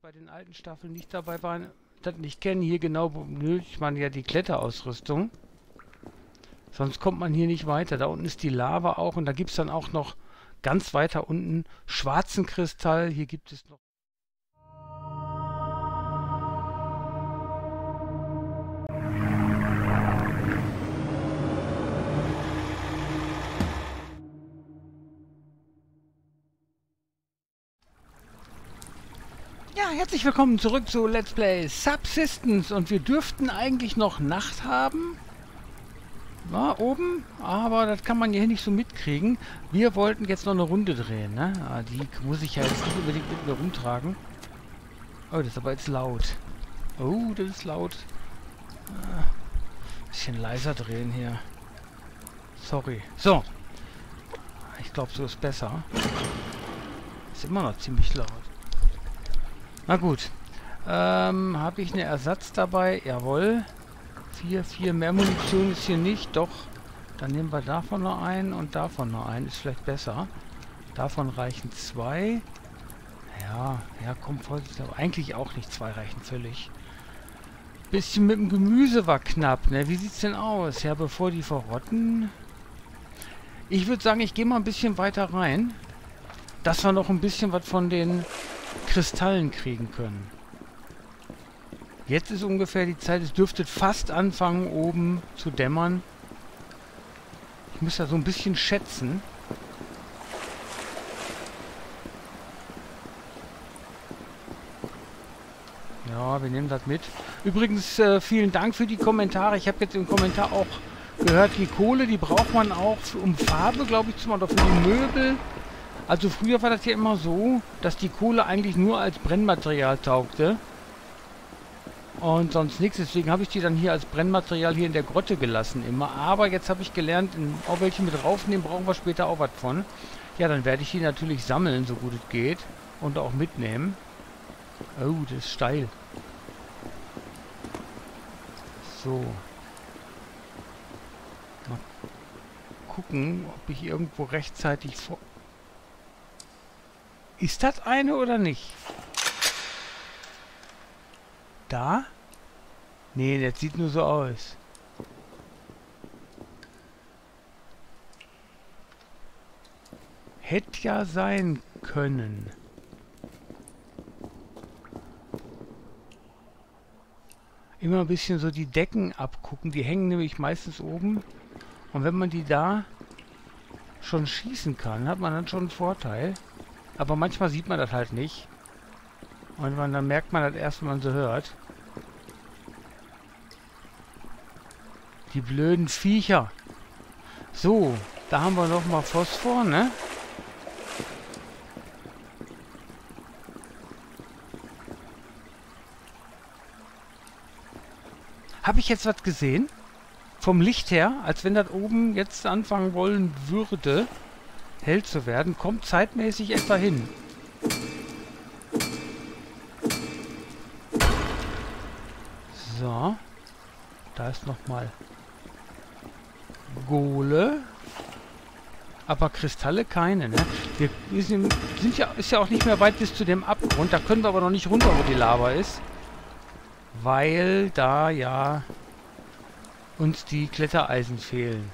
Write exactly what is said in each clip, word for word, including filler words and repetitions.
bei den alten Staffeln nicht dabei waren, das nicht kennen, hier genau benötigt man ja die Kletterausrüstung. Sonst kommt man hier nicht weiter. Da unten ist die Lava auch und da gibt es dann auch noch ganz weiter unten schwarzen Kristall. Hier gibt es noch... Ja, herzlich willkommen zurück zu Let's Play Subsistence und wir dürften eigentlich noch Nacht haben. Na, oben, aber das kann man hier nicht so mitkriegen. Wir wollten jetzt noch eine Runde drehen, ne? Ah, die muss ich ja jetzt nicht unbedingt mit mir rumtragen. Oh, das ist aber jetzt laut. Oh, das ist laut. Ah, bisschen leiser drehen hier. Sorry. So. Ich glaube, so ist besser. Ist immer noch ziemlich laut. Na gut. Ähm, habe ich einen Ersatz dabei? Jawohl. Vier, vier. Mehr Munition ist hier nicht. Doch. Dann nehmen wir davon noch einen und davon noch einen. Ist vielleicht besser. Davon reichen zwei. Ja, ja, komm, vorsichtig. Aber eigentlich auch nicht. Zwei reichen völlig. Bisschen mit dem Gemüse war knapp, ne? Wie sieht's denn aus? Ja, bevor die verrotten. Ich würde sagen, ich gehe mal ein bisschen weiter rein. Dass wir noch ein bisschen was von den Kristallen kriegen können. Jetzt ist ungefähr die Zeit, es dürfte fast anfangen, oben zu dämmern. Ich muss da so ein bisschen schätzen. Ja, wir nehmen das mit. Übrigens, äh, vielen Dank für die Kommentare. Ich habe jetzt im Kommentar auch gehört, die Kohle, die braucht man auch für, um Farbe, glaube ich, zu machen, oder für die Möbel. Also früher war das ja immer so, dass die Kohle eigentlich nur als Brennmaterial taugte. Und sonst nichts. Deswegen habe ich die dann hier als Brennmaterial hier in der Grotte gelassen immer. Aber jetzt habe ich gelernt, auch welche mit raufnehmen, brauchen wir später auch was von. Ja, dann werde ich die natürlich sammeln, so gut es geht. Und auch mitnehmen. Oh, das ist steil. So. Mal gucken, ob ich irgendwo rechtzeitig vor... Ist das eine oder nicht? Da? Nee, das sieht nur so aus. Hätte ja sein können. Immer ein bisschen so die Decken abgucken. Die hängen nämlich meistens oben. Und wenn man die da schon schießen kann, hat man dann schon einen Vorteil. Aber manchmal sieht man das halt nicht. Und man, dann merkt man das erst, wenn man so hört. Die blöden Viecher. So, da haben wir nochmal Phosphor, ne? Habe ich jetzt was gesehen? Vom Licht her, als wenn das oben jetzt anfangen wollen würde, hell zu werden, kommt zeitmäßig etwa hin. So. Da ist nochmal Gole. Aber Kristalle keine, ne? Wir sind ja, ist ja auch nicht mehr weit bis zu dem Abgrund. Da können wir aber noch nicht runter, wo die Lava ist. Weil da ja uns die Klettereisen fehlen.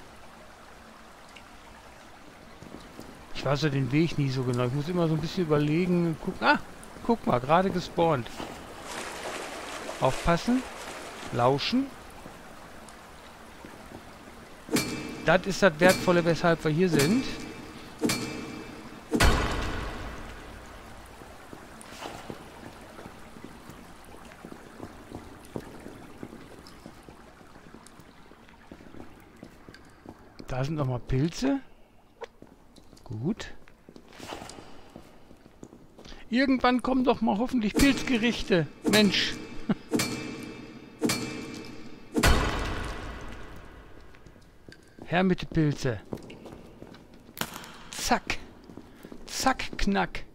Ich weiß so den Weg nie so genau. Ich muss immer so ein bisschen überlegen. Gucken. Ah, guck mal, gerade gespawnt. Aufpassen. Lauschen. Das ist das Wertvolle, weshalb wir hier sind. Da sind nochmal Pilze. Gut. Irgendwann kommen doch mal hoffentlich Pilzgerichte. Mensch. Her mit den Pilze. Zack. Zack, knack.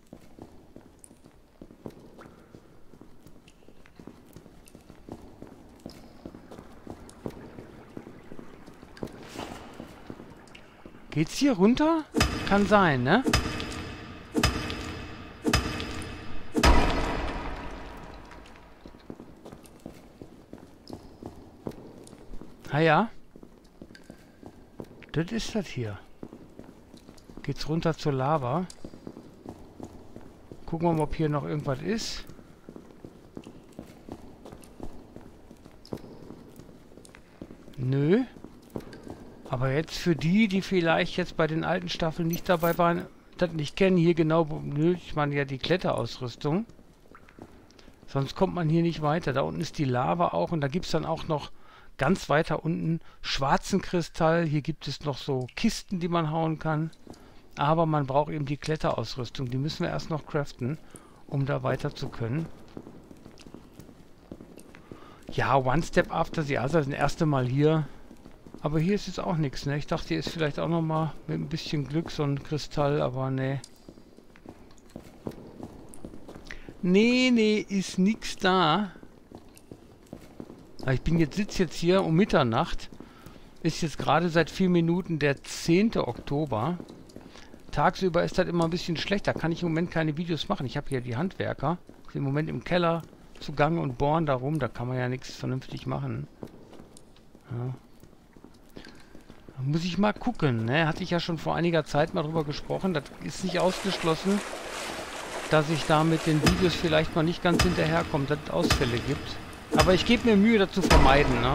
Geht's hier runter? Kann sein, ne? Ah ja. Das ist das hier. Geht's runter zur Lava. Gucken wir mal, ob hier noch irgendwas ist. Nö. Aber jetzt für die, die vielleicht jetzt bei den alten Staffeln nicht dabei waren, das nicht kennen, hier genau benötigt man ja die Kletterausrüstung. Sonst kommt man hier nicht weiter. Da unten ist die Lava auch und da gibt es dann auch noch ganz weiter unten schwarzen Kristall. Hier gibt es noch so Kisten, die man hauen kann. Aber man braucht eben die Kletterausrüstung. Die müssen wir erst noch craften, um da weiter zu können. Ja, One Step After the Other, das erste Mal hier. Aber hier ist jetzt auch nichts, ne? Ich dachte, hier ist vielleicht auch nochmal mit ein bisschen Glück so ein Kristall, aber ne. Nee, nee, ist nichts da. Ich bin jetzt, sitze jetzt hier um Mitternacht. Ist jetzt gerade seit vier Minuten der zehnte Oktober. Tagsüber ist das immer ein bisschen schlechter. Kann ich im Moment keine Videos machen. Ich habe hier die Handwerker. Sind im Moment im Keller zugange und bohren da rum. Da kann man ja nichts vernünftig machen. Ja. Da muss ich mal gucken. Ne? Hatte ich ja schon vor einiger Zeit mal drüber gesprochen. Das ist nicht ausgeschlossen, dass ich da mit den Videos vielleicht mal nicht ganz hinterherkomme, dass es Ausfälle gibt. Aber ich gebe mir Mühe, das zu vermeiden. Ne?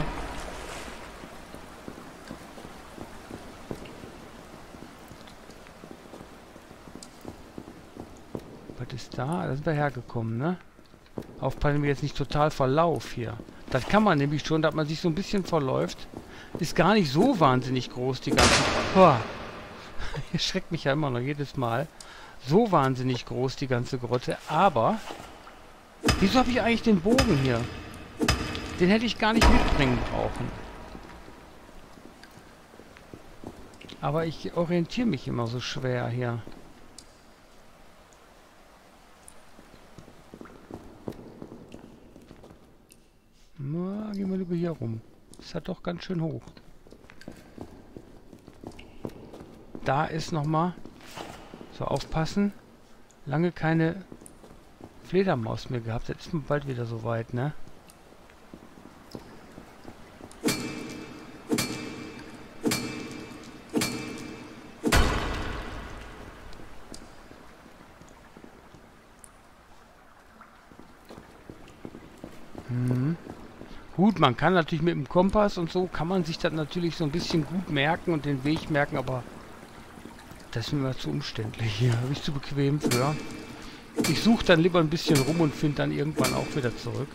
Was ist da? Da sind wir hergekommen, ne? Aufpassen, wir jetzt nicht total verlauf hier. Das kann man nämlich schon, dass man sich so ein bisschen verläuft. Ist gar nicht so wahnsinnig groß, die ganze... Boah. Hier schreckt mich ja immer noch jedes Mal. So wahnsinnig groß, die ganze Grotte. Aber... Wieso habe ich eigentlich den Bogen hier? Den hätte ich gar nicht mitbringen brauchen. Aber ich orientiere mich immer so schwer hier. Na, gehen wir lieber hier rum. Ist ja doch ganz schön hoch. Da ist nochmal... So, aufpassen. Lange keine Fledermaus mehr gehabt. Jetzt ist man bald wieder so weit, ne? Mhm. Gut, man kann natürlich mit dem Kompass und so, kann man sich das natürlich so ein bisschen gut merken und den Weg merken, aber das ist mir zu umständlich hier. Habe ich zu bequem für. Ich suche dann lieber ein bisschen rum und finde dann irgendwann auch wieder zurück.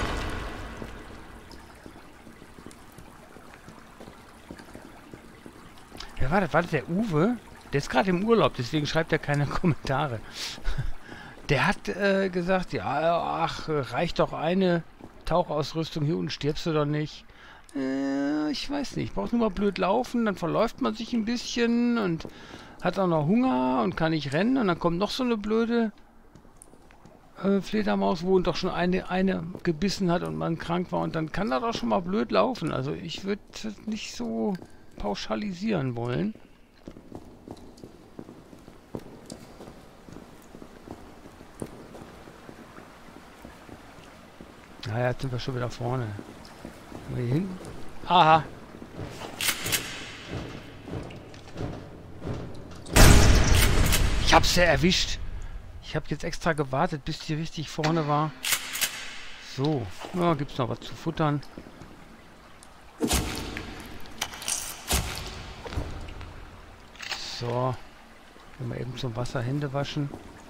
Wer war das? War das der Uwe? Der ist gerade im Urlaub, deswegen schreibt er keine Kommentare. Der hat äh, gesagt, ja, ach, reicht doch eine Tauchausrüstung hier unten, stirbst du doch nicht. Äh, ich weiß nicht, braucht nur mal blöd laufen, dann verläuft man sich ein bisschen und hat auch noch Hunger und kann nicht rennen und dann kommt noch so eine blöde äh, Fledermaus, wo doch schon eine, eine gebissen hat und man krank war und dann kann das auch schon mal blöd laufen. Also ich würde das nicht so pauschalisieren wollen. Naja, jetzt sind wir schon wieder vorne. Hier hinten. Aha. Ich hab's ja erwischt. Ich habe jetzt extra gewartet, bis die richtig vorne war. So. Ja, gibt's noch was zu futtern. So. Gehen wir eben zum Wasser Hände waschen.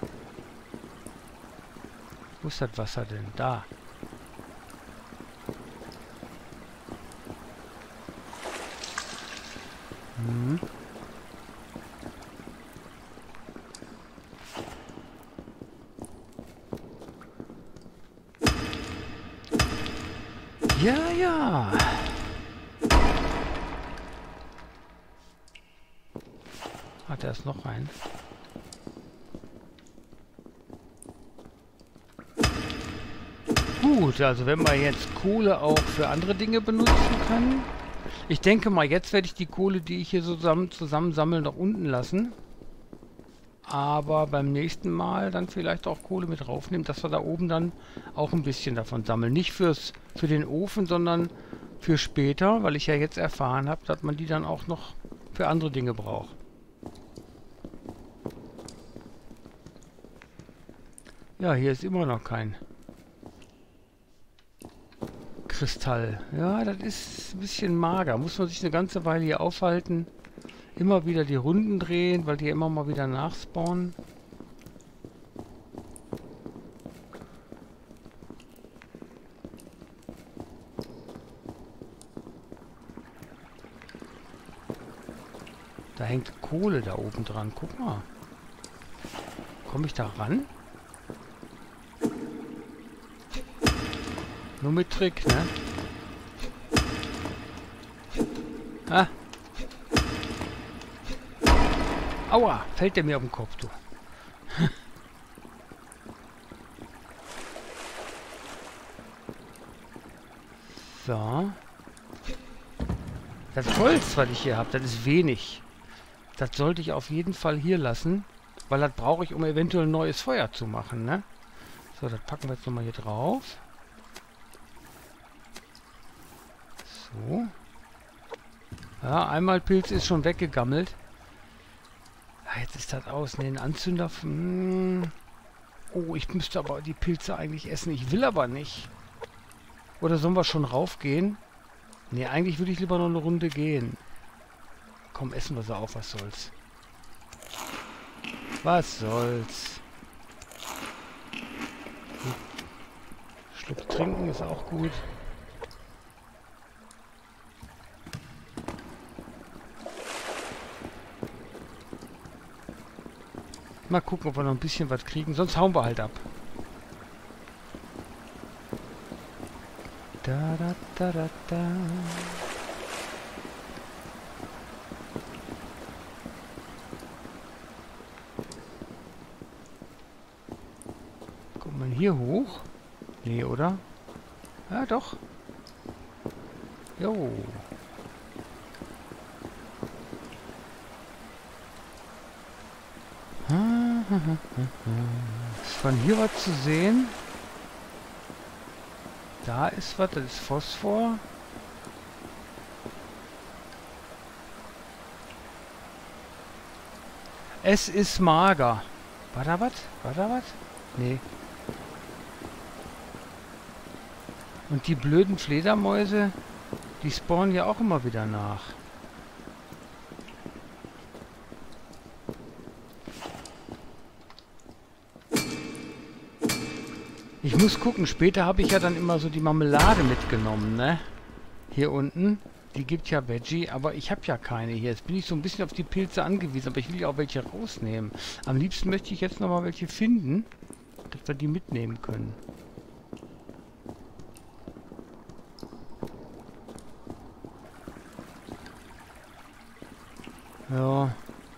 Wo ist das Wasser denn? Da. Mhm. Ja, ja. Hat er es noch ein? Gut, also wenn wir jetzt Kohle auch für andere Dinge benutzen können. Ich denke mal, jetzt werde ich die Kohle, die ich hier so zusammen, zusammensammle, nach unten lassen. Aber beim nächsten Mal dann vielleicht auch Kohle mit raufnehmen, dass wir da oben dann auch ein bisschen davon sammeln. Nicht fürs, für den Ofen, sondern für später, weil ich ja jetzt erfahren habe, dass man die dann auch noch für andere Dinge braucht. Ja, hier ist immer noch kein Kristall. Ja, das ist ein bisschen mager. Muss man sich eine ganze Weile hier aufhalten. Immer wieder die Runden drehen, weil die immer mal wieder nachspawnen. Da hängt Kohle da oben dran. Guck mal. Komme ich da ran? Nur mit Trick, ne? Ah. Aua, fällt der mir auf den Kopf, du. So. Das Holz, was ich hier habe, das ist wenig. Das sollte ich auf jeden Fall hier lassen, weil das brauche ich, um eventuell ein neues Feuer zu machen, ne? So, das packen wir jetzt nochmal hier drauf. So. Ja, einmal Pilz ist schon weggegammelt. Ja, jetzt ist das aus. Ne, ein Anzünder. Hm. Oh, ich müsste aber die Pilze eigentlich essen. Ich will aber nicht. Oder sollen wir schon raufgehen? Ne, eigentlich würde ich lieber noch eine Runde gehen. Komm, essen wir sie auf. Was soll's? Was soll's? Hm. Schluck trinken ist auch gut. Mal gucken, ob wir noch ein bisschen was kriegen. Sonst hauen wir halt ab. Da, da, da, da, da. Kommt man hier hoch? Nee, oder? Ja, doch. Jo. Ist von hier was zu sehen? Da ist was, das ist Phosphor. Es ist mager. War da was? War da was? Nee. Und die blöden Fledermäuse, die spawnen ja auch immer wieder nach. Ich muss gucken, später habe ich ja dann immer so die Marmelade mitgenommen, ne? Hier unten. Die gibt ja Veggie, aber ich habe ja keine hier. Jetzt bin ich so ein bisschen auf die Pilze angewiesen, aber ich will ja auch welche rausnehmen. Am liebsten möchte ich jetzt nochmal welche finden, dass wir die mitnehmen können. Ja.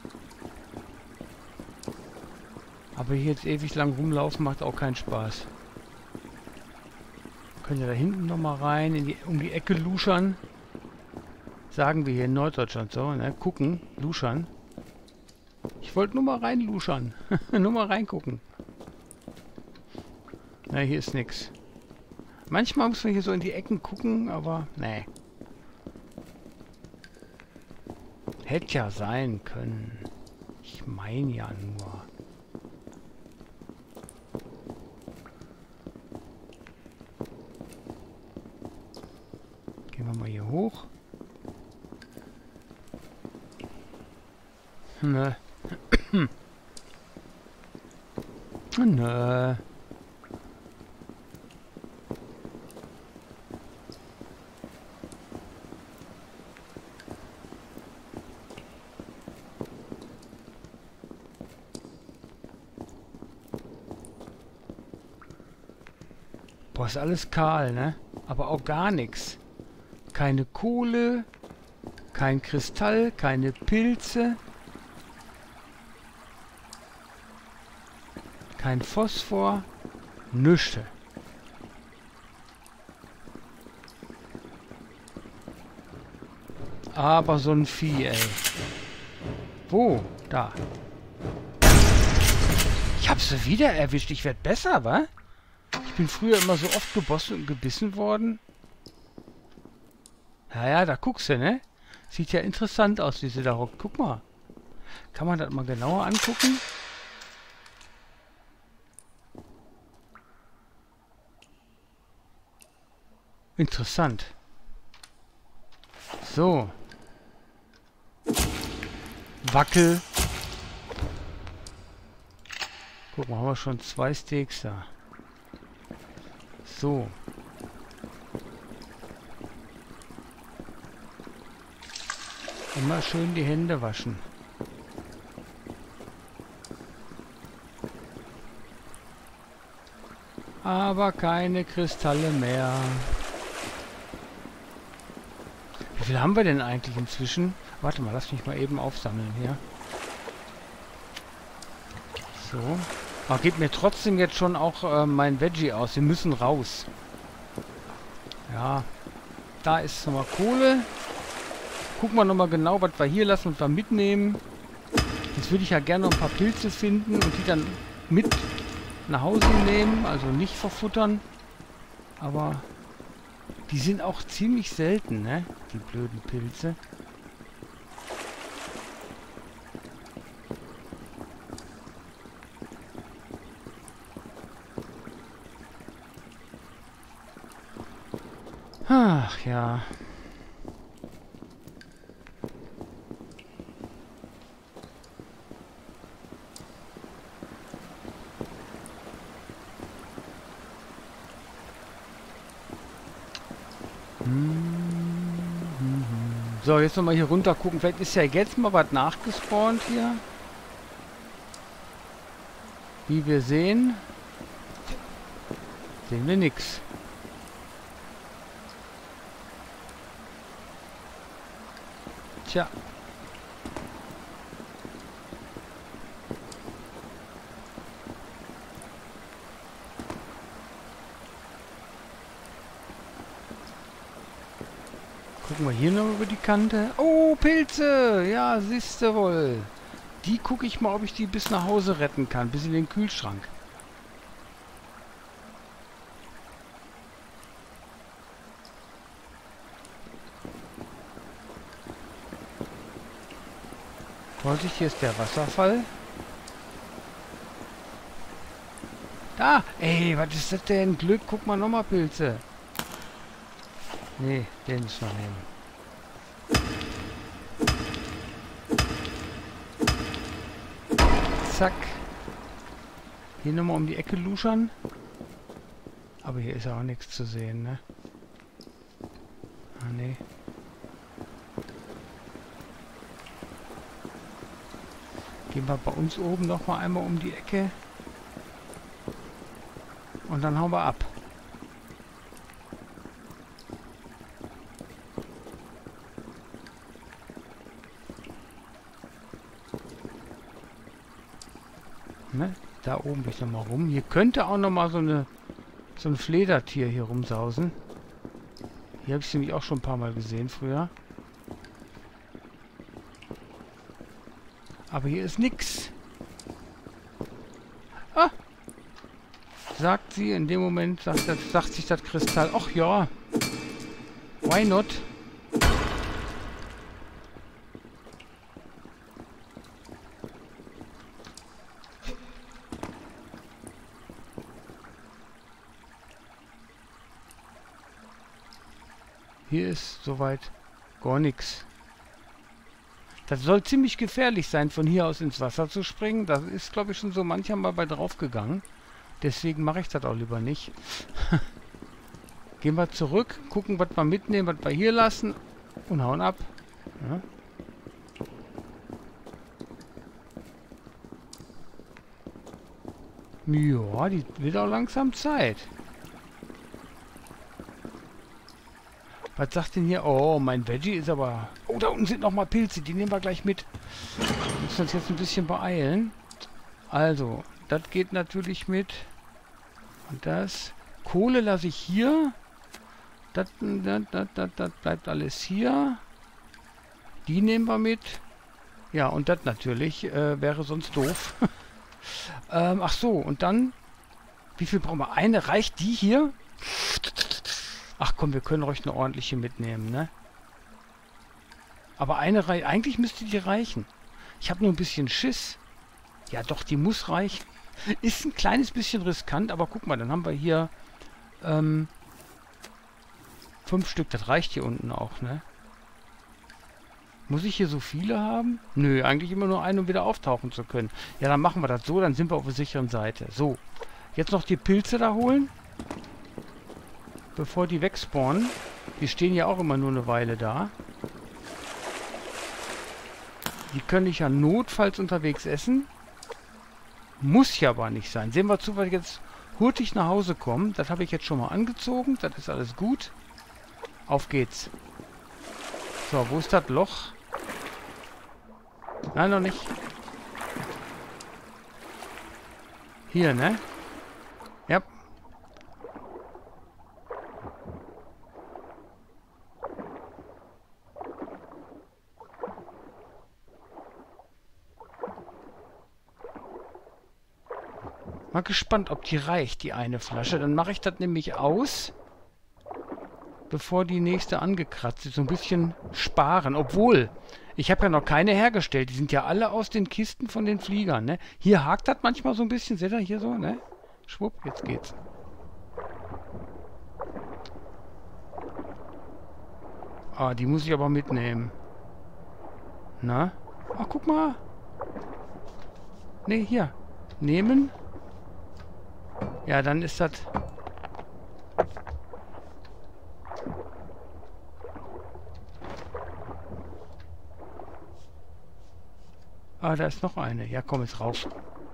Aber hier jetzt ewig lang rumlaufen macht auch keinen Spaß. Können ja da hinten nochmal rein, in die, um die Ecke luschern. Sagen wir hier in Norddeutschland so, ne? Gucken, luschern. Ich wollte nur mal rein luschern. Nur mal reingucken. Na, hier ist nix. Manchmal muss man hier so in die Ecken gucken, aber nee. Hätte ja sein können. Ich meine ja nur. Gehen wir mal hier hoch. Nö. Nö. Boah, ist alles kahl, ne? Aber auch gar nichts. Keine Kohle, kein Kristall, keine Pilze, kein Phosphor, nichts. Aber so ein Vieh, ey. Wo? Da. Ich hab sie wieder erwischt. Ich werd besser, wa? Ich bin früher immer so oft gebossen und gebissen worden. Ja, ja, da guckst du, ne? Sieht ja interessant aus, wie sie da hockt. Guck mal. Kann man das mal genauer angucken? Interessant. So. Wackel. Guck mal, haben wir schon zwei Steaks da. So. Immer schön die Hände waschen. Aber keine Kristalle mehr. Wie viel haben wir denn eigentlich inzwischen? Warte mal, lass mich mal eben aufsammeln hier. So. Aber geht mir trotzdem jetzt schon auch äh, mein Veggie aus. Wir müssen raus. Ja. Da ist nochmal Kohle. Gucken wir nochmal genau, was wir hier lassen und wir mitnehmen. Jetzt würde ich ja gerne noch ein paar Pilze finden und die dann mit nach Hause nehmen. Also nicht verfuttern. Aber die sind auch ziemlich selten, ne? Die blöden Pilze. Ach ja. So, jetzt nochmal hier runter gucken. Vielleicht ist ja jetzt mal was nachgespawnt hier. Wie wir sehen, sehen wir nichts. Tja. Gucken wir hier noch über die Kante. Oh, Pilze! Ja, siehst du wohl. Die gucke ich mal, ob ich die bis nach Hause retten kann. Bis in den Kühlschrank. Vorsicht, hier ist der Wasserfall. Da! Ey, was ist das denn? Glück, guck mal nochmal Pilze. Nee, den müssen wir nehmen. Zack. Hier nochmal um die Ecke luschern. Aber hier ist auch nichts zu sehen, ne? Ah, nee. Gehen wir bei uns oben nochmal einmal um die Ecke. Und dann hauen wir ab. Ne? Da oben bin ich nochmal rum. Hier könnte auch nochmal so eine so ein Fledertier hier rumsausen. Hier habe ich nämlich auch schon ein paar Mal gesehen früher. Aber hier ist nix. Ah! Sagt sie, in dem Moment sagt, das, sagt sich das Kristall. Ach ja. Why not? Hier ist soweit gar nichts. Das soll ziemlich gefährlich sein, von hier aus ins Wasser zu springen. Das ist, glaube ich, schon so mancher mal bei draufgegangen. Deswegen mache ich das auch lieber nicht. Gehen wir zurück, gucken, was wir mitnehmen, was wir hier lassen und hauen ab. Ja, ja, die wird auch langsam Zeit. Was sagt denn hier? Oh, mein Veggie ist aber... Oh, da unten sind noch mal Pilze. Die nehmen wir gleich mit. Wir müssen uns jetzt ein bisschen beeilen. Also, das geht natürlich mit. Und das. Kohle lasse ich hier. Das, das, das, das, das bleibt alles hier. Die nehmen wir mit. Ja, und das natürlich. Äh, wäre sonst doof. ähm, ach so, und dann... Wie viel brauchen wir? Eine? Reicht die hier? Ach komm, wir können ruhig eine ordentliche mitnehmen, ne? Aber eine Reihe, eigentlich müsste die reichen. Ich habe nur ein bisschen Schiss. Ja doch, die muss reichen. Ist ein kleines bisschen riskant, aber guck mal, dann haben wir hier ähm, fünf Stück. Das reicht hier unten auch, ne? Muss ich hier so viele haben? Nö, eigentlich immer nur einen, um wieder auftauchen zu können. Ja, dann machen wir das so, dann sind wir auf der sicheren Seite. So, jetzt noch die Pilze da holen. Bevor die wegspawnen. Die stehen ja auch immer nur eine Weile da. Die können ich ja notfalls unterwegs essen. Muss ja aber nicht sein. Sehen wir zu, weil jetzt hurtig nach Hause kommen. Das habe ich jetzt schon mal angezogen. Das ist alles gut. Auf geht's. So, wo ist das Loch? Nein, noch nicht. Hier, ne? Ja. Mal gespannt, ob die reicht, die eine Flasche. Dann mache ich das nämlich aus, bevor die nächste angekratzt ist. So ein bisschen sparen. Obwohl, ich habe ja noch keine hergestellt. Die sind ja alle aus den Kisten von den Fliegern, ne? Hier hakt das manchmal so ein bisschen. Seht ihr hier so, ne? Schwupp, jetzt geht's. Ah, die muss ich aber mitnehmen. Na? Ach, guck mal. Ne, hier. Nehmen. Ja, dann ist das... Ah, da ist noch eine. Ja, komm jetzt rauf.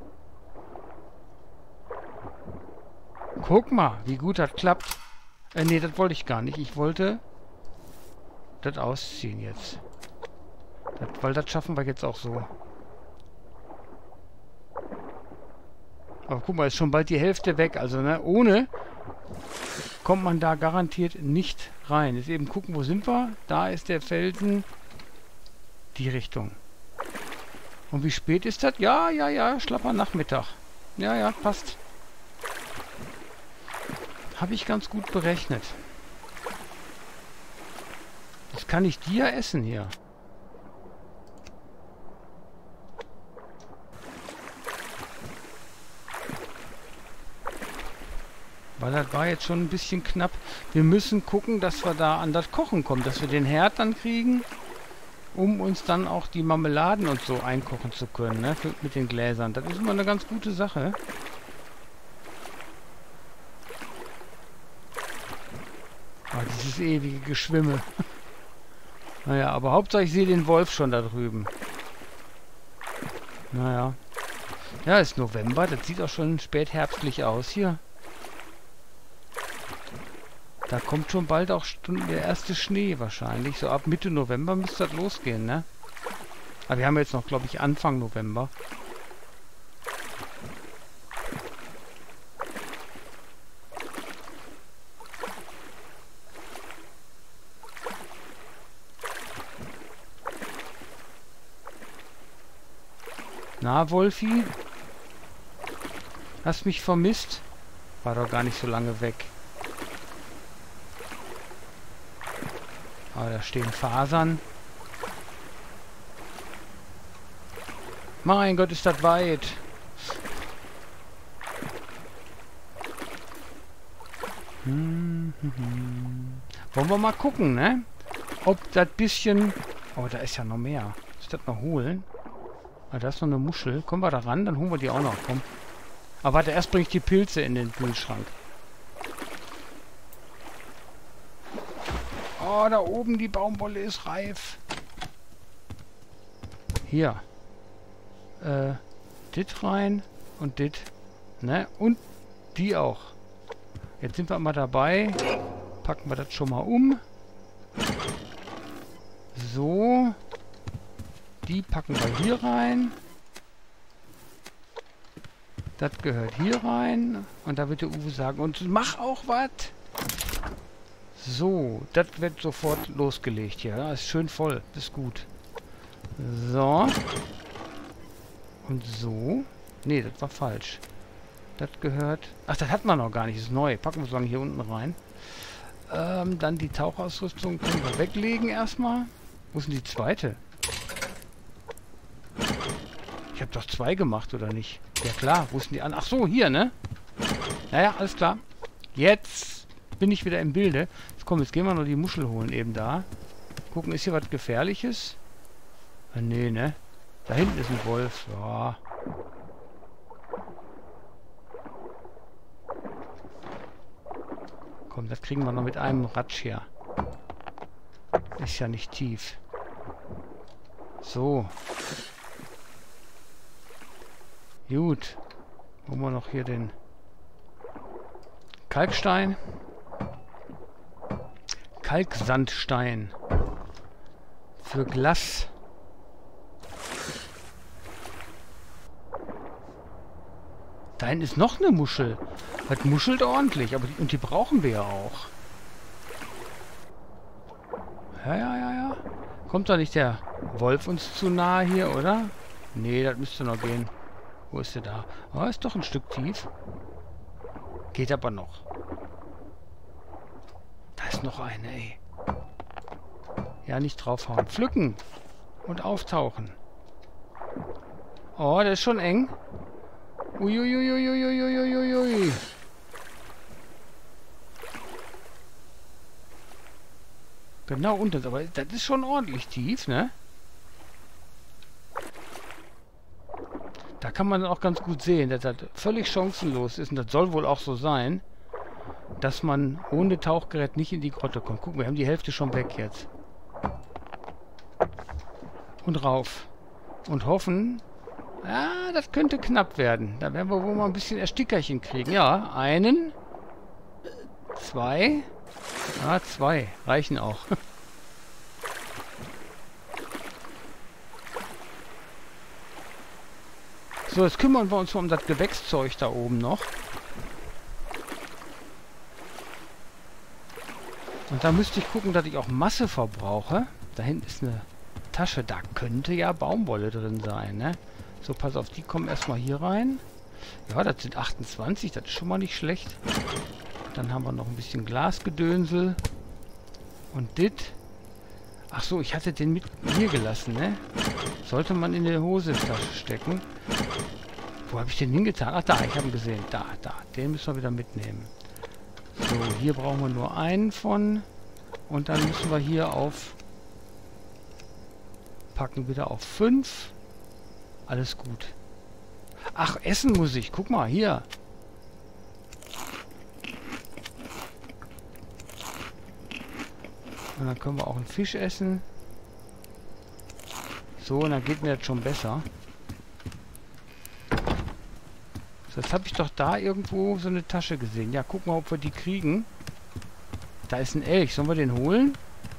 Guck mal, wie gut das klappt. Äh, nee, das wollte ich gar nicht. Ich wollte das ausziehen jetzt. Das, weil das schaffen wir jetzt auch so. Aber guck mal, ist schon bald die Hälfte weg. Also, ne, ohne kommt man da garantiert nicht rein. Jetzt eben gucken, wo sind wir? Da ist der Felsen. Die Richtung. Und wie spät ist das? Ja, ja, ja, schlapper Nachmittag. Ja, ja, passt. Habe ich ganz gut berechnet. Das kann ich dir essen hier. Weil das war jetzt schon ein bisschen knapp. Wir müssen gucken, dass wir da an das Kochen kommen. Dass wir den Herd dann kriegen, um uns dann auch die Marmeladen und so einkochen zu können, ne? Für, mit den Gläsern. Das ist immer eine ganz gute Sache. Ah, dieses ewige Geschwimme. Naja, aber Hauptsache ich sehe den Wolf schon da drüben. Naja. Ja, ist November. Das sieht auch schon spätherbstlich aus hier. Da kommt schon bald auch der erste Schnee wahrscheinlich. So ab Mitte November müsste das losgehen, ne? Aber wir haben jetzt noch, glaube ich, Anfang November. Na, Wolfi? Hast mich vermisst? War doch gar nicht so lange weg. Aber da stehen Fasern. Mein Gott, ist das weit. Hm, hm, hm. Wollen wir mal gucken, ne? Ob das bisschen... Oh, da ist ja noch mehr. Ist das noch holen? Ah, da ist noch eine Muschel. Kommen wir da ran? Dann holen wir die auch noch. Komm. Aber warte, erst bringe ich die Pilze in den Kühlschrank. Oh, da oben die Baumwolle ist reif. Hier. Äh, dit rein und dit. Ne? Und die auch. Jetzt sind wir mal dabei. Packen wir das schon mal um. So. Die packen wir hier rein. Das gehört hier rein. Und da wird der Uwe sagen, und mach auch was. So, das wird sofort losgelegt hier. Ja, ist schön voll. Ist gut. So. Und so. Nee, das war falsch. Das gehört... Ach, das hat man noch gar nicht. Das ist neu. Packen wir so lange hier unten rein. Ähm, dann die Tauchausrüstung können wir weglegen erstmal. Wo ist denn die zweite? Ich habe doch zwei gemacht, oder nicht? Ja klar, wo ist denn die an? Ach so, hier, ne? Naja, alles klar. Jetzt bin ich wieder im Bilde. Jetzt komm, jetzt gehen wir noch die Muschel holen eben da. Gucken, ist hier was Gefährliches? Ah, nee, ne? Da hinten ist ein Wolf. Ja. Komm, das kriegen wir noch mit einem Ratsch hier. Ist ja nicht tief. So. Gut. Holen wir noch hier den Kalkstein. Kalksandstein. Für Glas. Da hinten ist noch eine Muschel. Das muschelt ordentlich, aber die, und die brauchen wir ja auch. Ja, ja, ja, ja. Kommt doch nicht der Wolf uns zu nahe hier, oder? Nee, das müsste noch gehen. Wo ist der da? Oh, ist doch ein Stück tief. Geht aber noch. Da ist noch eine, ey. Ja, nicht draufhauen. Pflücken. Und auftauchen. Oh, der ist schon eng. Uiuiuiuiuiuiuiui. Genau unten, aber das ist schon ordentlich tief, ne? Da kann man auch ganz gut sehen, dass das völlig chancenlos ist. Und das soll wohl auch so sein, dass man ohne Tauchgerät nicht in die Grotte kommt. Guck, wir haben die Hälfte schon weg jetzt. Und rauf. Und hoffen, ja, das könnte knapp werden. Da werden wir wohl mal ein bisschen Erstickerchen kriegen. Ja, einen, zwei, ah, zwei reichen auch. So, jetzt kümmern wir uns um das Gewächszeug da oben noch. Und da müsste ich gucken, dass ich auch Masse verbrauche. Da hinten ist eine Tasche. Da könnte ja Baumwolle drin sein, ne? So, pass auf, die kommen erstmal hier rein. Ja, das sind achtundzwanzig, das ist schon mal nicht schlecht. Dann haben wir noch ein bisschen Glasgedönsel. Und dit. Ach so, ich hatte den mit hier gelassen, ne? Sollte man in die Hosentasche stecken. Wo habe ich den hingetan? Ach, da, ich habe ihn gesehen. Da, da. Den müssen wir wieder mitnehmen. So, hier brauchen wir nur einen von. Und dann müssen wir hier auf... Packen wieder auf fünf. Alles gut. Ach, essen muss ich. Guck mal, hier. Und dann können wir auch einen Fisch essen. So, und dann geht mir das schon besser. So, jetzt habe ich doch da irgendwo so eine Tasche gesehen. Ja, guck mal, ob wir die kriegen. Da ist ein Elch. Sollen wir den holen?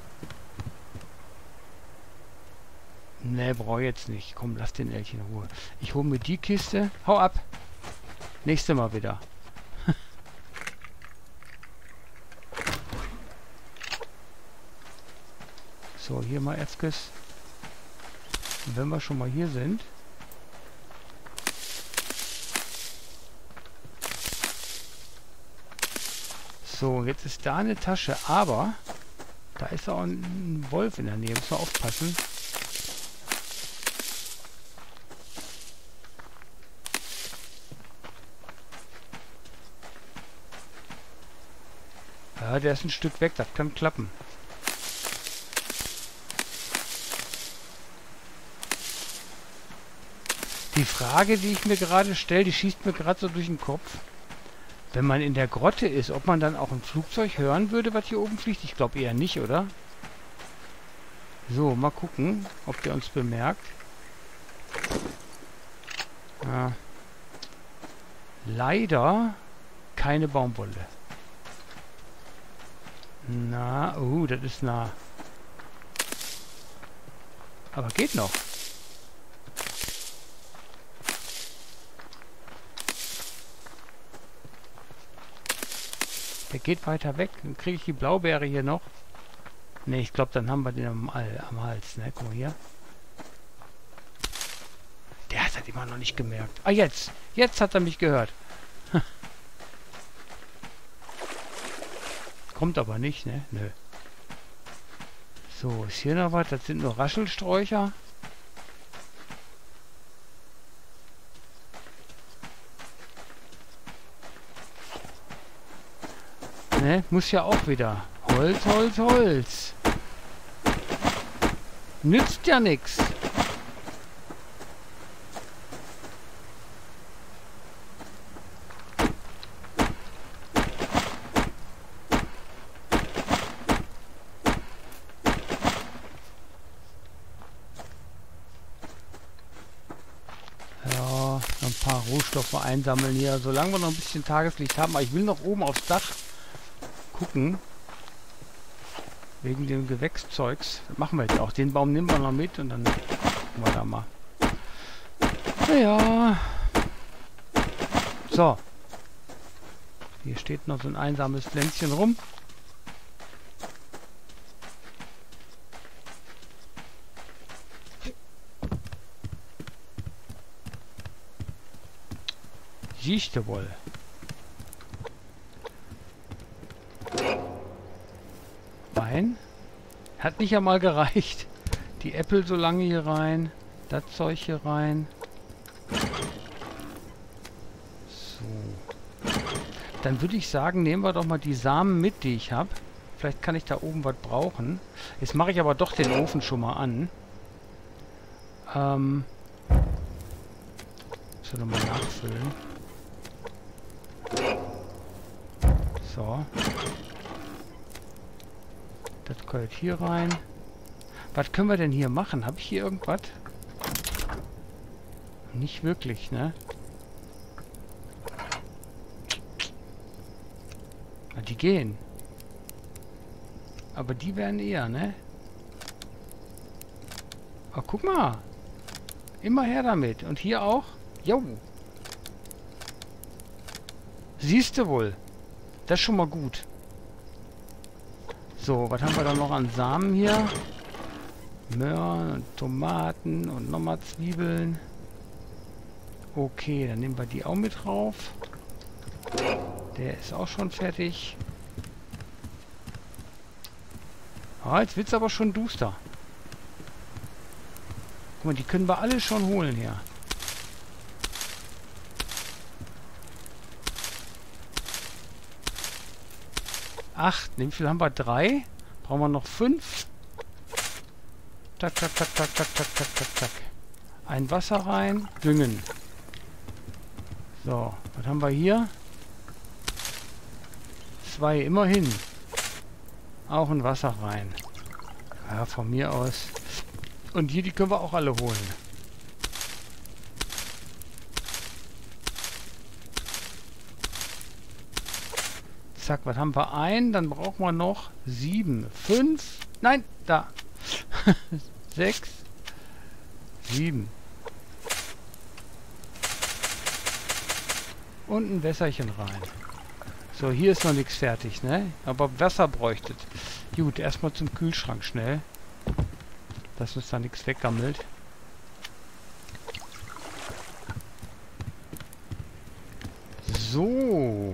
Ne, brauche ich jetzt nicht. Komm, lass den Elch in Ruhe. Ich hole mir die Kiste. Hau ab. Nächstes Mal wieder. So, hier mal Efkes. Und wenn wir schon mal hier sind. So, jetzt ist da eine Tasche, aber da ist auch ein Wolf in der Nähe. Müssen wir aufpassen. Ja, der ist ein Stück weg, das kann klappen. Die Frage, die ich mir gerade stelle, die schießt mir gerade so durch den Kopf. Wenn man in der Grotte ist, ob man dann auch ein Flugzeug hören würde, was hier oben fliegt? Ich glaube eher nicht, oder? So, mal gucken, ob der uns bemerkt. Ja. Leider keine Baumwolle. Na, oh, das ist nah. Aber geht noch. Der geht weiter weg. Dann kriege ich die Blaubeere hier noch. Ne, ich glaube, dann haben wir den am, am Hals. Ne, guck mal hier. Der hat das immer noch nicht gemerkt. Ah, jetzt. Jetzt hat er mich gehört. Kommt aber nicht, ne? Nö. So, ist hier noch was? Das sind nur Raschelsträucher. Ne, muss ja auch wieder. Holz, Holz, Holz. Nützt ja nichts. Ja, noch ein paar Rohstoffe einsammeln hier, solange wir noch ein bisschen Tageslicht haben. Aber ich will noch oben aufs Dach gucken. Wegen dem Gewächszeugs. Das machen wir jetzt auch. Den Baum nehmen wir noch mit und dann gucken wir da mal. Naja. So. Hier steht noch so ein einsames Pflänzchen rum. Siehst du wohl. Wein. Hat nicht einmal gereicht. Die Äpfel so lange hier rein. Das Zeug hier rein. So. Dann würde ich sagen, nehmen wir doch mal die Samen mit, die ich habe. Vielleicht kann ich da oben was brauchen. Jetzt mache ich aber doch den Ofen schon mal an. Ähm. Muss ich noch mal nachfüllen. So. Das gehört hier rein. Was können wir denn hier machen? Habe ich hier irgendwas? Nicht wirklich, ne? Na, die gehen. Aber die werden eher, ne? Oh, guck mal. Immer her damit. Und hier auch. Jo. Siehst du wohl. Das ist schon mal gut. So, was haben wir da noch an Samen hier? Möhren und Tomaten und nochmal Zwiebeln. Okay, dann nehmen wir die auch mit drauf. Der ist auch schon fertig. Ah, jetzt wird es aber schon duster. Guck mal, die können wir alle schon holen hier. Acht. Wie viel haben wir? Drei. Brauchen wir noch fünf. Tak, tak, tak, tak, tak, tak, tak, tak, tak. Ein Wasser rein. Düngen. So, was haben wir hier? Zwei, immerhin. Auch ein Wasser rein. Ja, von mir aus. Und hier, die können wir auch alle holen. Zack, was haben wir? Ein, dann brauchen wir noch sieben. Fünf. Nein, da. Sechs. Sieben. Und ein Wässerchen rein. So, hier ist noch nichts fertig, ne? Aber Wasser bräuchtet. Gut, erstmal zum Kühlschrank schnell. Dass uns da nichts weggammelt. So.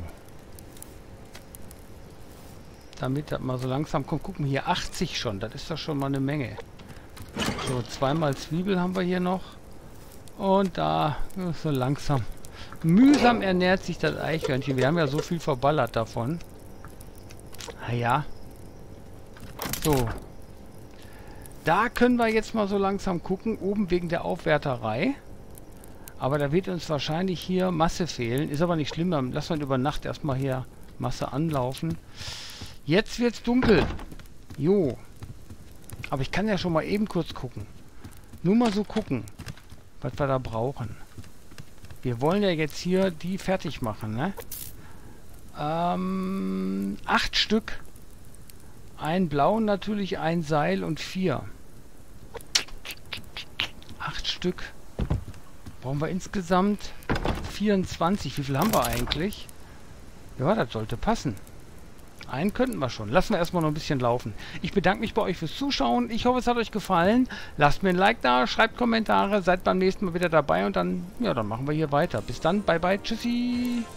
Damit das mal so langsam kommt. Gucken wir hier, achtzig schon. Das ist doch schon mal eine Menge. So, zweimal Zwiebel haben wir hier noch. Und da, so langsam. Mühsam ernährt sich das Eichhörnchen. Wir haben ja so viel verballert davon. Naja. So. Da können wir jetzt mal so langsam gucken. Oben wegen der Aufwärterei. Aber da wird uns wahrscheinlich hier Masse fehlen. Ist aber nicht schlimm. Dann lassen wir über Nacht erstmal hier Masse anlaufen. Jetzt wird's dunkel. Jo. Aber ich kann ja schon mal eben kurz gucken. Nur mal so gucken, was wir da brauchen. Wir wollen ja jetzt hier die fertig machen, ne? Ähm, acht Stück. Ein blauen natürlich, ein Seil und vier. Acht Stück. Brauchen wir insgesamt vierundzwanzig. Wie viel haben wir eigentlich? Ja, das sollte passen. Einen könnten wir schon. Lassen wir erstmal noch ein bisschen laufen. Ich bedanke mich bei euch fürs Zuschauen. Ich hoffe, es hat euch gefallen. Lasst mir ein Like da, schreibt Kommentare, seid beim nächsten Mal wieder dabei und dann, ja, dann machen wir hier weiter. Bis dann, bye bye, tschüssi.